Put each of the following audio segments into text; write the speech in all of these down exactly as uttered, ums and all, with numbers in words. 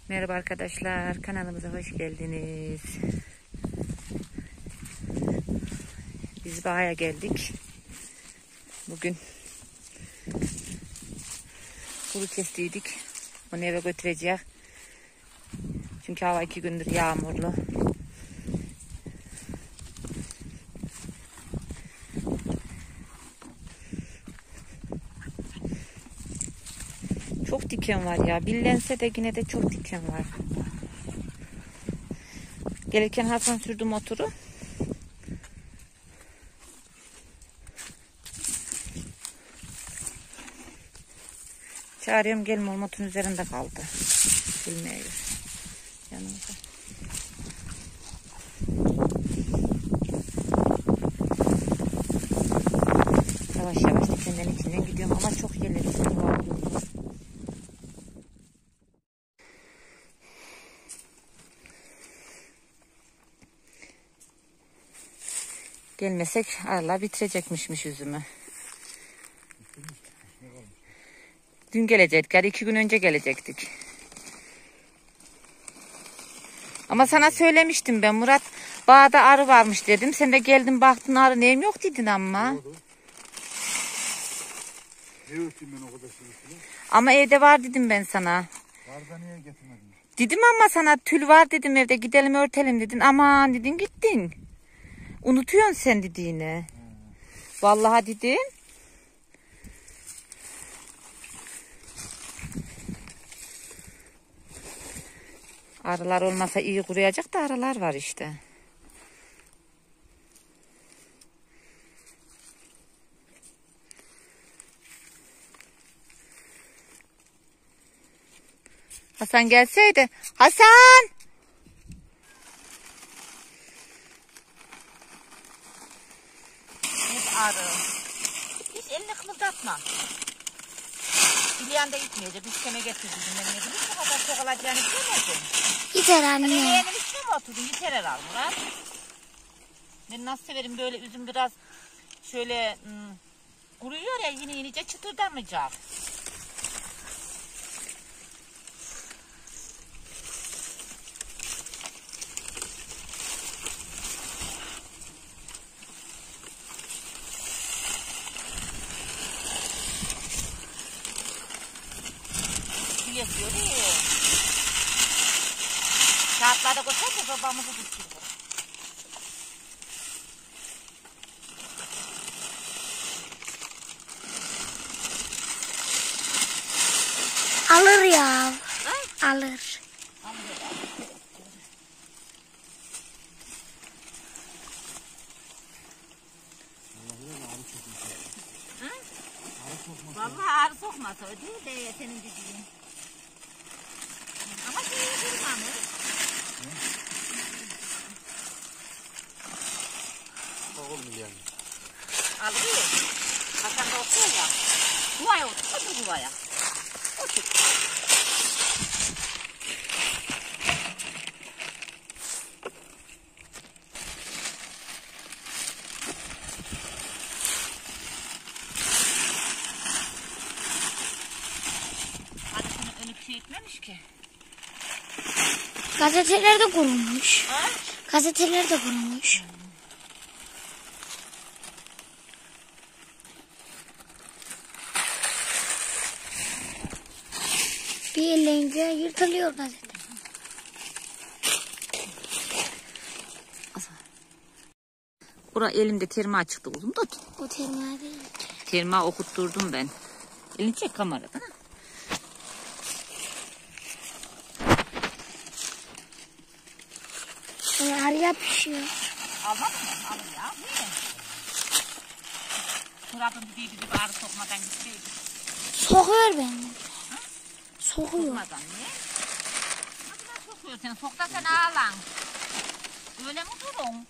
Merhaba arkadaşlar, kanalımıza hoş geldiniz. Biz Bağ'a geldik. Bugün kuru kestiydik. Onu eve götüreceğiz. Çünkü hava iki gündür yağmurlu. Çok diken var ya. Billense de yine de çok diken var. Gelirken Hasan sürdü motoru. Çağırıyorum gelme, o motorun üzerinde kaldı. Bilmiyor. Yanımda. Yavaş yavaş dikenlerin içinden gidiyorum ama çok yerli diken var. Gelmesek Allah bitirecekmişmiş üzümü. Dün gelecektik. Yani iki gün önce gelecektik. Ama sana söylemiştim ben, Murat. Bağda arı varmış dedim. Sen de geldin baktın, arı neyim yok dedin ama. Ama evde var dedim ben sana. Var da niye getirmedin? Dedim ama sana, tül var dedim evde, gidelim örtelim dedin. Aman dedin gittin. Unutuyorsun sen dediğini. Hmm. Vallahi dedin. Arılar olmasa iyi kuruyacak da arılar var işte. Hasan gelseydi. Hasan! Hep arı. Hiç elini kımıldatma. İlyan da gitmeyecek. Üç sene getirdim. Ben ne bileyim bu kadar çok olacağını bilemedim. Yeter anne. Hani yeğenin üstüne mi oturdun? Yeter herhalde Murat. Ben nasıl severim böyle üzüm biraz şöyle ım, kuruyor ya, yine yenice çıtırdamayacak. Yetiyor değil mi? Kağıtlarda koysak da babamızı düşürür. Alır ya. Ha? Alır. Vallahi ağrı sokmasa o değil de senin dediğin. Ama şey durmamış. Oğlum yani. Alıyor. Hasan da okuyor ya. Kuvaya otur. Otur kuvaya. Otur. Adısının önü şey etmemiş ki. Gazeteler de kurumuş. Ha? Gazeteler de kurumuş. Bir elleyince yırtılıyor gazete. Bura elimde terma çıktı uzun tut. O terma değil. Terma okutturdum ben. Elini çek kameradan. Yani arıya pişiyor. Almadın mı? Alın ya. Niye? Murat'ın dediği gibi arı sokmadan gitseydi. Sokuyor beni. Sokuyor. Sokmadan niye? Nasıl sokuyor sen? Sok da sen ağlan. Öyle mi durun?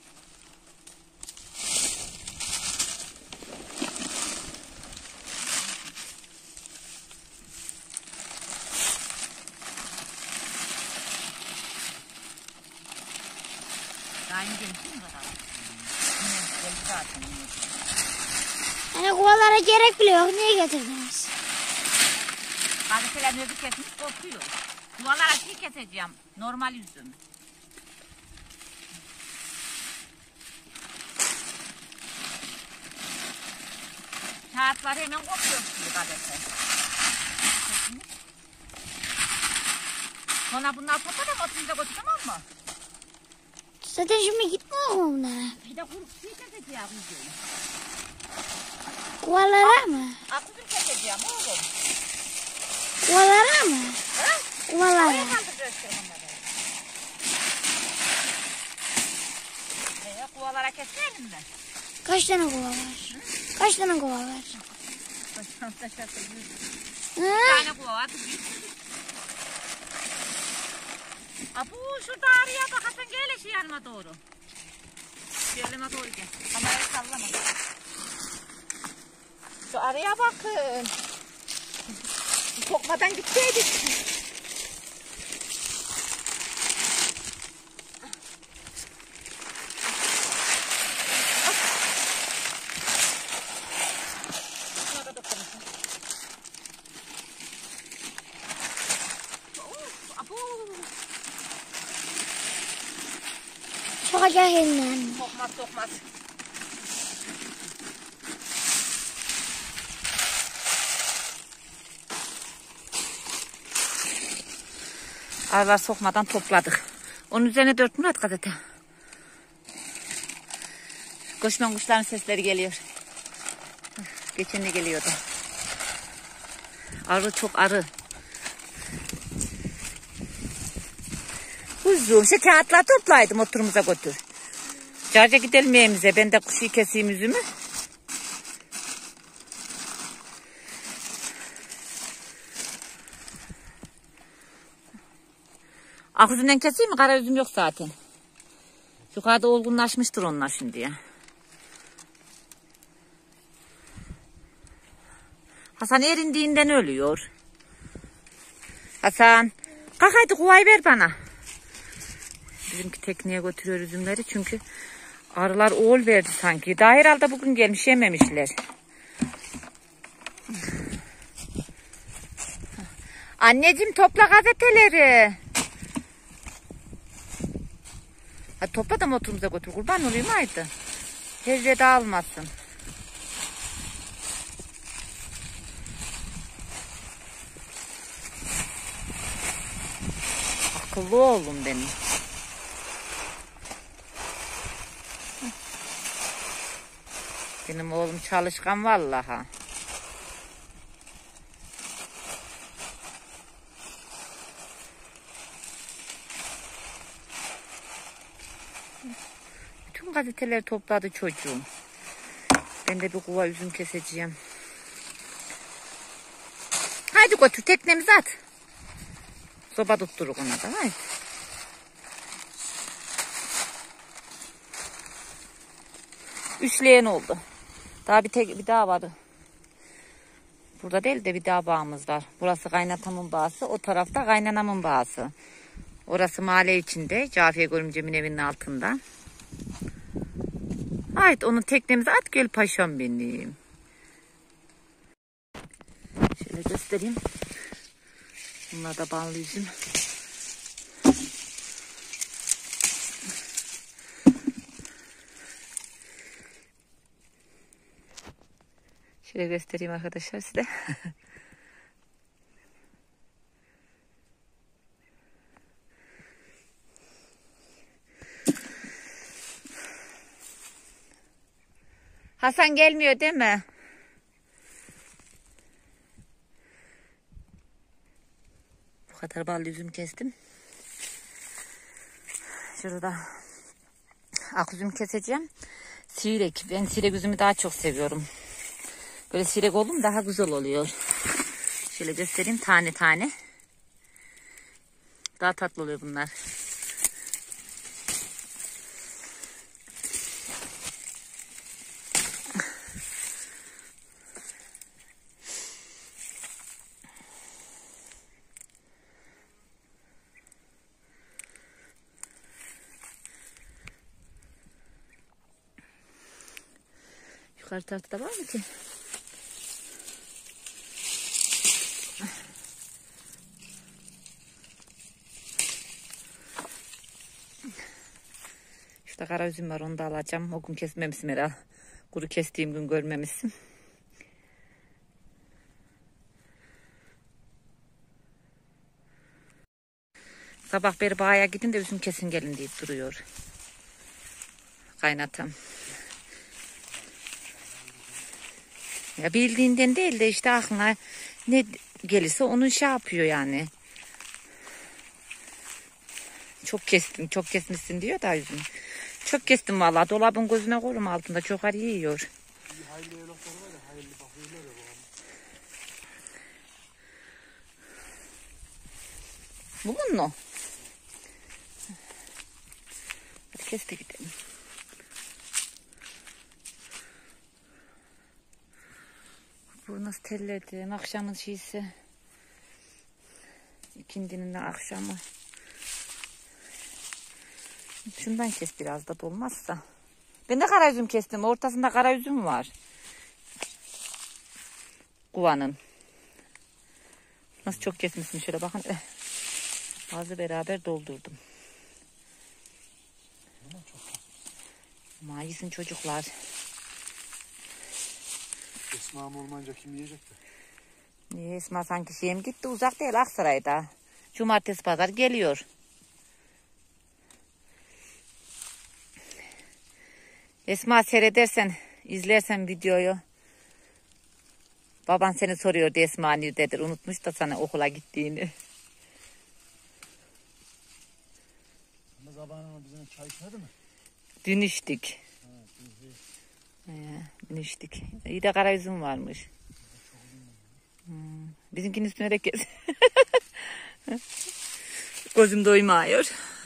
Daha ince misin mi? Geldi zaten. Yani kovalara gerek bile yok. Niye getirdiniz? Gazeteler nöbet kesmiş korkuyor. Duvalara şey keseceğim. Normal üzüm. Kağıtlar hemen kopuyor şimdi gazete. Sonra bunlar topladım oturunca götür, tamam mı? Zaten şimdi gitmiyor mu bunlara? Bir de kurup şey keseceğim üzüm. Kuvalara mı? Aküzüm keseceğim oğlum. Kuvalara mı? Ha? Kuvalara. Oraya kaldıracağız onları. Ee, kuvalara keselim mi? Kaç tane kuva var? Kaç tane kuva var? Bir Hı? tane kuva var. Abu şurada araya bak, Hasan gel şu yanıma doğru. Yanıma doğru gel. Kamerayı sallama. Şu araya bakın. Sokmadan gitseydik. Şurada dokunursun. Of, abu. Sokacak elinden. Sokmaz sokmaz. Arılar sokmadan topladık. Onun üzerine dört Murat gazete. Koşman kuşların sesleri geliyor. Geçen de geliyordu. Arı çok arı. Kuzum şu kağıtlar toplaydım, oturumuza götür. Carca gidelim evimize. Ben de kuşu keseyim üzümü. Ak üzümden keseyim mi? Kara üzüm yok zaten. Yukarıda olgunlaşmıştır onlar şimdi ya. Hasan erindiğinden ölüyor. Hasan kalk hadi kuvayı ver bana. Bizimki tekneye götürüyor üzümleri çünkü arılar oğul verdi sanki. Daha herhalde bugün gelmiş, yememişler. Anneciğim topla gazeteleri. Hadi topla da motorumuza götür. Kurban olayım haydi. Her yere dağılmasın. Akıllı oğlum benim. Benim oğlum çalışkan vallahi. Bütün gazeteleri topladı çocuğum. Ben de bir kuva üzüm keseceğim. Haydi götür teknemizi at. Soba tutturuk ona da. Haydi. Üçleyen oldu. Daha bir tek bir daha vardı. Burada değil de bir daha bağımız var. Burası kaynatamın bağısı. O tarafta kaynanamın bağısı. Orası mahalle içinde. Cafiye Görümcem'in evinin altında. Haydi onu teknemize at gel paşam benim. Şöyle göstereyim. Bunlar da ballı üzüm. Şöyle göstereyim arkadaşlar size. Hasan gelmiyor değil mi? Bu kadar ballı üzüm kestim. Şurada ak üzüm keseceğim. Sirek. Ben sirek üzümü daha çok seviyorum. Böyle sirek oldum daha güzel oluyor. Şöyle göstereyim tane tane. Daha tatlı oluyor bunlar. Yukarı tarafta var mı ki? Burada kara üzüm var, onu da alacağım. O gün kesmemişsin herhalde. Kuru kestiğim gün görmemişsin. Sabah beri bağa gidin de üzüm kesin gelin deyip duruyor. Kaynatam. Ya bildiğinden değil de işte aklına ne gelirse onun şey yapıyor yani. Çok kestin, çok kesmişsin diyor da üzüm. Çok kestim vallahi. Dolabın gözüne koyrum altında. Çok ar yiyor. Bugün mü? Hadi kes de gidelim. Bu nasıl telledim? Akşamın şeysi. İkindinin de akşamı. Şundan kes biraz da dolmazsa. Ben de kara üzüm kestim. Ortasında kara üzüm var. Kuvanın. Nasıl çok kesmişsin şöyle bakın. Bazı beraber doldurdum. Ama yesin çocuklar. Esma'm olmayınca kim yiyecek de? Niye Esma sanki şeyim gitti, uzak değil Aksaray'da. Cumartesi pazar geliyor. Esma seyredersen, izlersen videoyu. Baban seni soruyordu Esma nerededir, unutmuş da sana okula gittiğini. Ama zamanında bizim çay içmedi mi? Dün içtik. Ha, Ee, dün içtik. İyi de kara üzüm varmış. Hmm. Bizimkinin üstüne de kes. Gözüm doymuyor.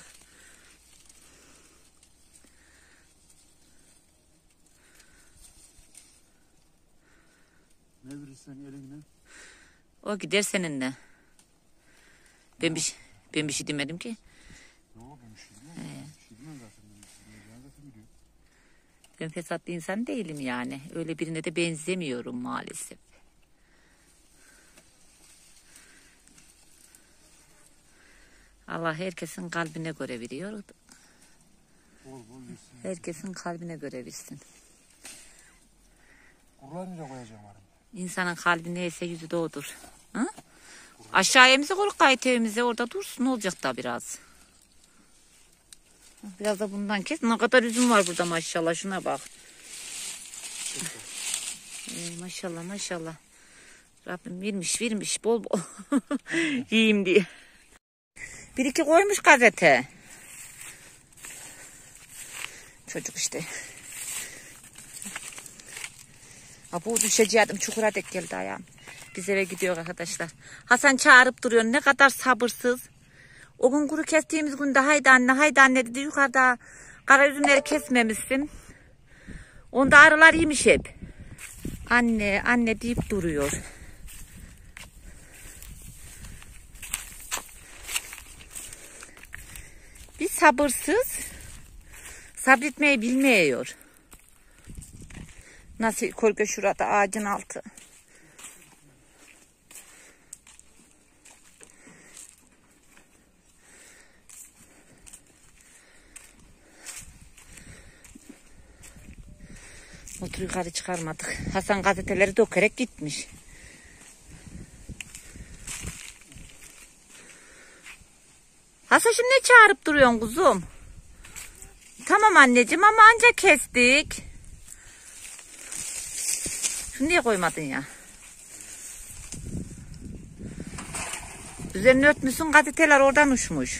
Ne verirsen eline. O gider seninle. Ben bir, şey- ben bir şey demedim ki. Yok ben bir şey demem. Bir şey demem zaten. Ben zaten biliyorum. Ben fesat bir insan değilim yani. Öyle birine de benzemiyorum maalesef. Allah herkesin kalbine göre veriyor. Bol bol yesin. Herkesin kalbine göre versin. Kurlar nereye koyacağım arım? İnsanın kalbi neyse yüzü de odur. Ha? Aşağı evimize koyduk, gayet evimize orada dursun, ne olacak da biraz. Biraz da bundan kes. Ne kadar üzüm var burada maşallah, şuna bak. Ee, maşallah maşallah. Rabbim vermiş vermiş bol bol. Yiyeyim diye. Bir iki koymuş gazete. Çocuk işte. Ha, bu düşeceğim, çukura dek geldi ayağım. Biz eve gidiyor arkadaşlar. Hasan çağırıp duruyor, ne kadar sabırsız. O gün kuru kestiğimiz günde haydi anne haydi anne dedi, yukarıda kara üzümleri kesmemişsin. Onda arılar yemiş hep. Anne anne deyip duruyor. Bir sabırsız, sabretmeyi bilmiyor. Nasıl kolga şurada ağacın altı. Motoru yukarı çıkarmadık. Hasan gazeteleri dökerek gitmiş. Hasan şimdi ne çağırıp duruyorsun kuzum? Tamam anneciğim ama anca kestik. Şunu niye koymadın ya? Üzerini örtmüşsün, gazeteler oradan uçmuş.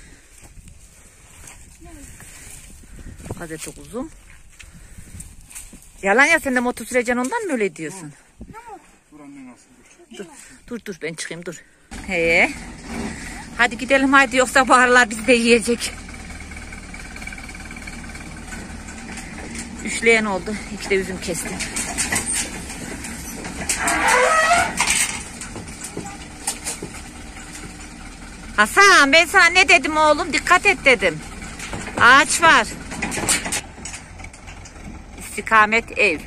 Gazete kuzum. Yalan ya, sen de motor süreceksin, ondan mı öyle diyorsun? Dur anne nasıl? Dur, dur dur ben çıkayım dur. He. Hadi gidelim haydi, yoksa bu arılar bizi de yiyecek. Üçleyen oldu. İki de üzüm kestim. Hasan ben sana ne dedim oğlum? Dikkat et dedim. Ağaç var. İstikamet ev.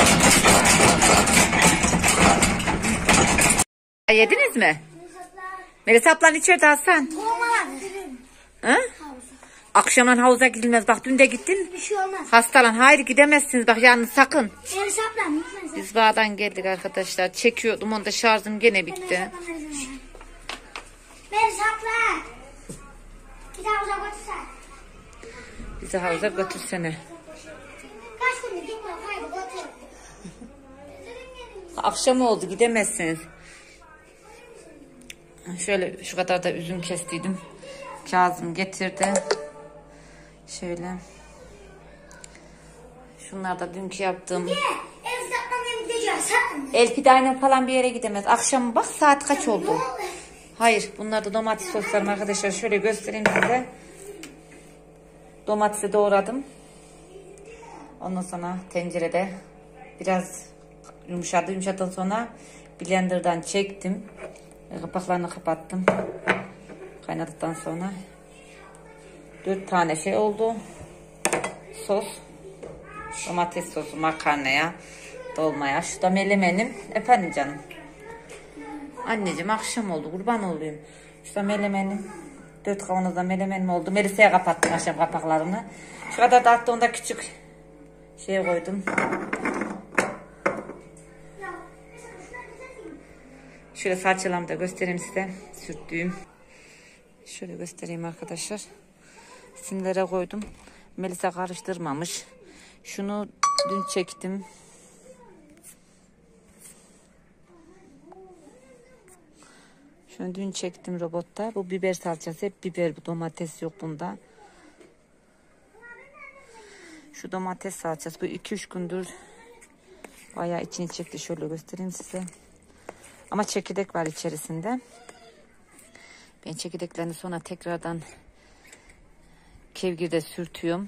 Yediniz mi? Melisa ablan içeride Hasan. Olmadı. Hı? Akşamdan havuza gidilmez. Bak dün de gittin. Bir şey olmaz. Hastalan. Hayır gidemezsiniz. Bak yalnız sakın. El saplan lütfen sen. Biz bağdan geldik arkadaşlar. Çekiyordum. Onda şarjım gene bitti. Ben sapla. Bir daha uzağa götürsen. Bizi havuza götürsene. Kaç gündür gitme kaybı götür. Akşam oldu gidemezsiniz. Şöyle şu kadar da üzüm kestiydim. Kazım getirdi. Şöyle. Şunlar da dünkü yaptığım. El saplamaya gideceğiz. El pidayla falan bir yere gidemez. Akşam bak saat kaç oldu. Hayır bunlar da domates soslarım arkadaşlar. Şöyle göstereyim size. Domatesi doğradım. Ondan sonra tencerede biraz yumuşadı. Yumuşadıktan sonra blenderdan çektim. Kapaklarını kapattım. Kaynadıktan sonra dört tane şey oldu. Sos. Domates sosu makarnaya, dolmaya. Şu da melemenim. Efendim canım. Anneciğim akşam oldu. Kurban olayım. Şu da melemenim. Dört kavanozda melemenim oldu. Melisa'ya kapattım akşam kapaklarını. Şu kadar da hatta onda küçük şey koydum. Şöyle salçalarımı da göstereyim size. Sürttüğüm. Şöyle göstereyim arkadaşlar. Simlere koydum. Melisa karıştırmamış. Şunu dün çektim. Şunu dün çektim robotta. Bu biber salçası. Hep biber, bu domates yok bunda. Şu domates salçası. Bu iki üç gündür bayağı içini çekti. Şöyle göstereyim size. Ama çekirdek var içerisinde. Ben çekirdeklerini sonra tekrardan kevgirde sürtüyorum.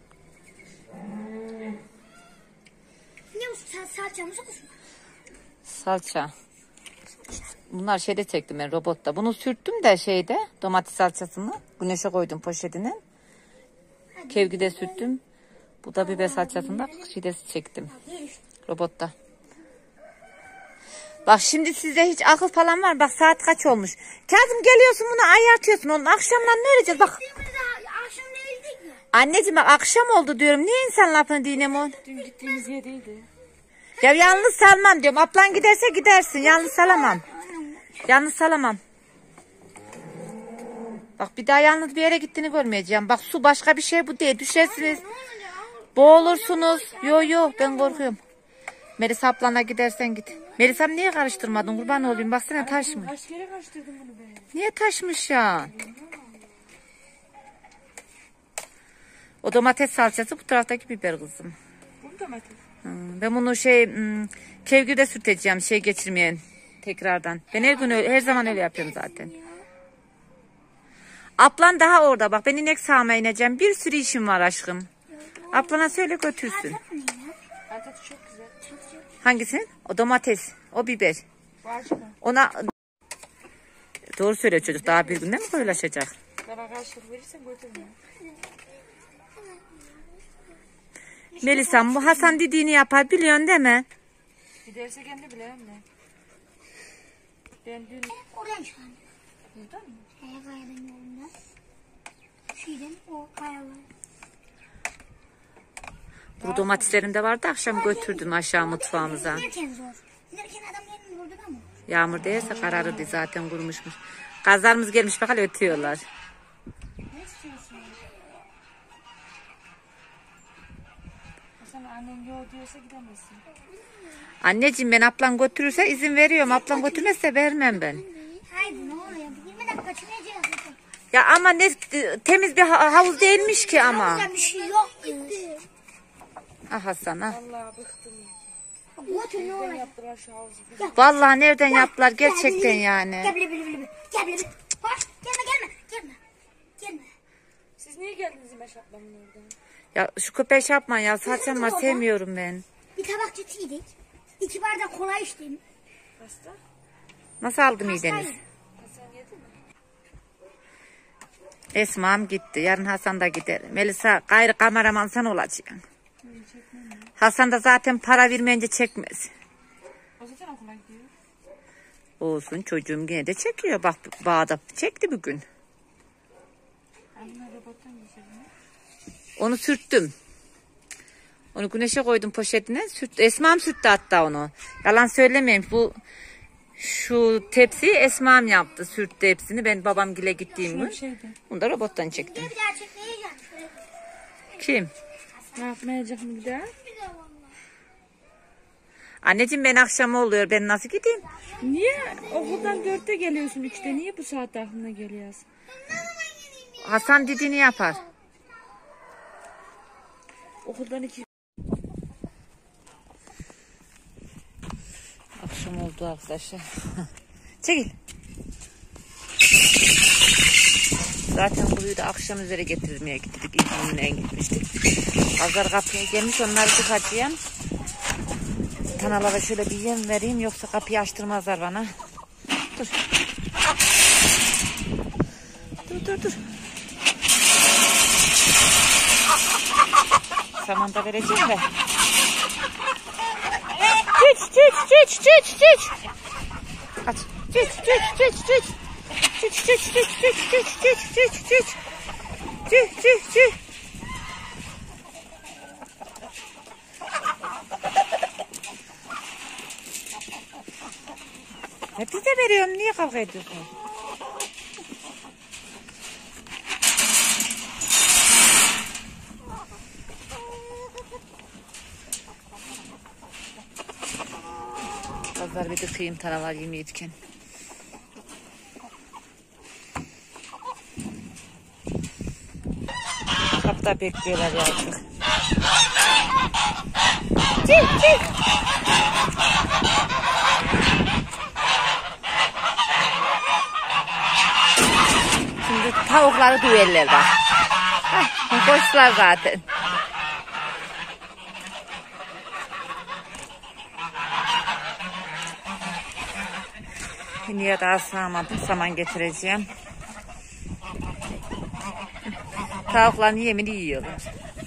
Ne bu salça mı sos mu? Salça. Bunlar şeyde çektim ben robotta. Bunu sürttüm de şeyde domates salçasını güneşe koydum poşetine. Kevgide sürttüm. Bu da biber salçasını da şeyde çektim. Robotta. Bak şimdi size hiç akıl falan var. Bak saat kaç olmuş. Kazım geliyorsun bunu ayartıyorsun. Onun akşamdan ne öreceğiz? Bak. Akşam değildik mi? Anneciğim bak akşam oldu diyorum. Niye insan lafını dinlemiyorsun? Dün gittiğimiz yer değildi. Ya yalnız salmam diyorum. Ablan giderse gidersin. Yalnız salamam. Yalnız salamam. Bak bir daha yalnız bir yere gittiğini görmeyeceğim. Bak su başka bir şey bu değil. Düşersiniz. Boğulursunuz. Yo yo ben korkuyorum. Melisa ablana gidersen git. Melisa'm niye karıştırmadın? Kurban olayım. Baksana taşmış. Kaç kere karıştırdım bunu ben? Niye taşmış ya? O domates salçası bu taraftaki biber kızım. Bu mu domates? Hmm, ben bunu şey hmm, kevgirde sürteceğim şey geçirmeyen tekrardan. Ben her gün öyle, her zaman öyle yapıyorum zaten. Ablan daha orada bak ben inek sağmaya ineceğim. Bir sürü işim var aşkım. Ablana söyle götürsün. Tadı çok güzel. Hangisi? O domates, o biber. Bu acı mı? Ona doğru söylüyor çocuk. Daha bir günde mi paylaşacak? Bana karşılık verirsen götürme. Melisa'm bu Hasan dediğini yapar biliyorsun değil mi? Giderse kendi bile anne. Ben dün... Oradan şu an. Buradan mı? Kaya kayadan yolundan. Şeyden o kayalar. Bu domateslerim de vardı akşam götürdüm aşağı mutfağımıza. Nerken zor. Nerken adam yerini vurdu ama. Yağmur değerse kararırdı zaten kurumuşmuş. Gazlarımız gelmiş bakalım ötüyorlar. Ne istiyorsun? Sen annen yok diyorsa gidemezsin. Anneciğim ben ablan götürürse izin veriyorum. Ablan götürmezse vermem ben. Haydi ne oluyor? yirmi dakika çıkacağız. Ya ama ne temiz bir ha- havuz değilmiş ki ama. Burada bir şey yok. Ah Hasan ah. Vallahi bıktım. Götür ne Ben oluyor? yaptılar şu havuzu. Vallahi nereden yaptılar gerçekten yani. Gel bile bile bile. Gel bile bile. Bak gelme gelme. Gelme. Gelme. Siz niye geldiniz İmeş ablamın oradan? Ya şu köpeş yapma ya saçma sevmiyorum ben. Bir tabak süt yedik. İki bardak kola içtim. Hasta? Nasıl aldı mideniz? Hasan yedi mi? Esma'm gitti. Yarın Hasan da gider. Melisa gayrı kameraman sen olacaksın. Hasan da zaten para vermeyince çekmez. O zaten okula gidiyor. Olsun, çocuğum yine de çekiyor. Bak bağda çekti bugün. Anne robottan geçelim. Onu sürttüm. Onu güneşe koydum poşetine. Sürt, Esma'm sürttü hatta onu. Yalan söylemeyeyim. Bu şu tepsiyi Esma'm yaptı. Sürttü hepsini. Ben babamgile gittiğim Şöyle gün. bir şeydi. Bunu da robottan çektim. Bir daha çekmeyeceğim. Kim? Ne yapmayacak mı bir daha? Anneciğim ben akşam oluyor. Ben nasıl gideyim? Niye okuldan dörtte geliyorsun üçte? Niye bu saatte aklına geliyorsun? Hasan dediğini yapar. Okuldan iki... Akşam oldu arkadaşlar. Çekil. Zaten kuruyu da akşam üzere getirmeye gittik. İlk gününe gitmiştik. Azar kapıya gelmiş, onları çıkartayım. Tanalara şöyle bir yem vereyim, yoksa kapıyı açtırmazlar bana. Dur. Dur dur dur. Saman da vereceğim de. Çiç çiç çiç çiç çiç. Kaç. Çiç çiç çiç çiç. Çiç çiç çiç çiç çiç çiç çiç çiç. Çiç çiç çiç. Hep bize veriyorum. Niye kavga ediyorsun? Pazar bir tıkayım taralar yemeyirken. Kapıda bekliyorlar ya artık. Çık çık. Şimdi tavukları düveller bak. Hah, koştular zaten. Niye daha sağmadım, saman getireceğim. Tavukların yemini yiyorlar.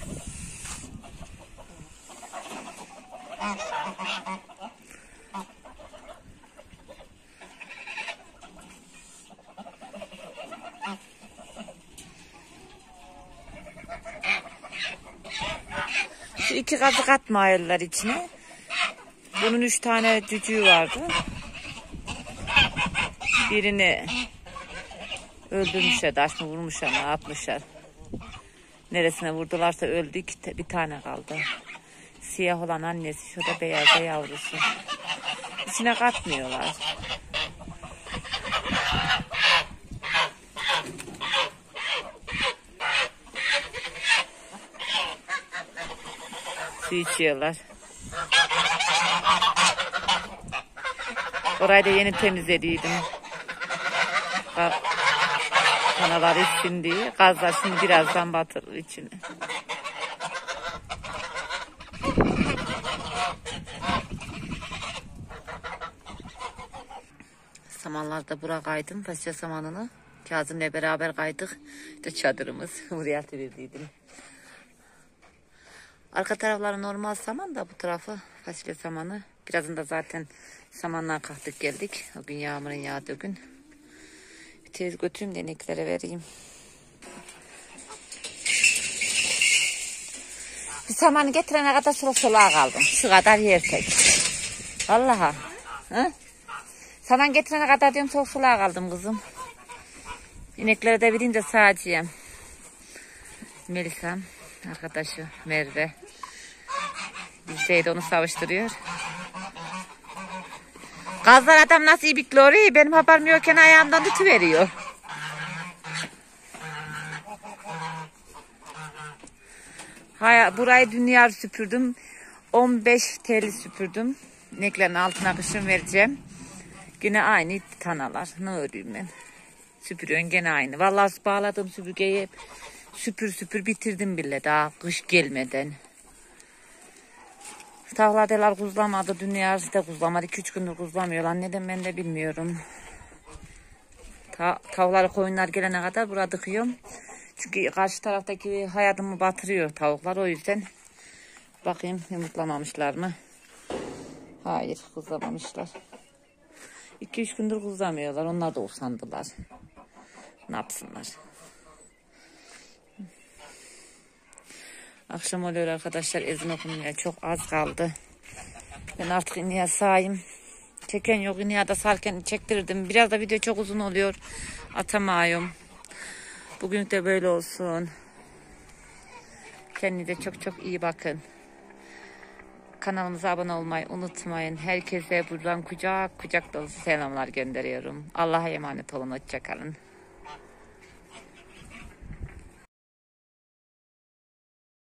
Şu iki kazık atmayırlar içine. Bunun üç tane cücüğü vardı. Birini öldürmüşler, taş mı vurmuşlar, ne yapmışlar. Neresine vurdularsa öldü, iki, bir tane kaldı. Siyah olan annesi, şurada beyaz da yavrusu. İçine katmıyorlar. Su içiyorlar. Orayı da yeni temizlediydim. Kanalar içsin diye. Gazlar şimdi birazdan batırır içine. Samanlarda bura kaydım. Fasulye samanını Kazım'la beraber kaydık. İşte çadırımız. Buraya atırdıydım. Arka tarafları normal saman da bu tarafı fasulye samanı. Birazında zaten samandan kalktık geldik. O gün yağmurun yağdığı gün. Bir tez götüreyim de ineklere vereyim. Bir samanı getirene kadar sola soluğa kaldım. Şu kadar yer tek. Vallahi. Hı? Saman getirene kadar diyorum sola soluğa kaldım kızım. İneklere de vereyim de sağacıyım. Melisa'm, arkadaşı Merve. Bizdeyi de onu savuşturuyor. Gazlar adam nasıl ibikliyor? Benim haberim yokken ayağımdan tutuveriyor. Hay, burayı dünya süpürdüm. on beş T L süpürdüm. İneklerin altına kışın vereceğim. Yine aynı tanalar. Ne öreyim ben? Süpürüyorsun gene aynı. Vallahi bağladım süpürgeyi. Süpür süpür bitirdim bile daha kış gelmeden. Tavladeler kuzlamadı. Dünya da kuzlamadı. iki üç gündür kuzlamıyorlar. Neden ben de bilmiyorum. Ta tavukları koyunlar gelene kadar burada dıkıyorum. Çünkü karşı taraftaki hayatımı batırıyor tavuklar. O yüzden bakayım yumurtlamamışlar mı? Hayır, kuzlamamışlar. iki üç gündür kuzamıyorlar. Onlar da usandılar. Ne yapsınlar? Akşam oluyor arkadaşlar. Ezan okunmaya çok az kaldı. Ben artık ineğe sağayım. Çeken yok. İneğe de sarken çektirdim. Biraz da video çok uzun oluyor. Atamıyorum. Bugün de böyle olsun. Kendinize çok çok iyi bakın. Kanalımıza abone olmayı unutmayın. Herkese buradan kucak kucak dolusu selamlar gönderiyorum. Allah'a emanet olun. Hoşça kalın.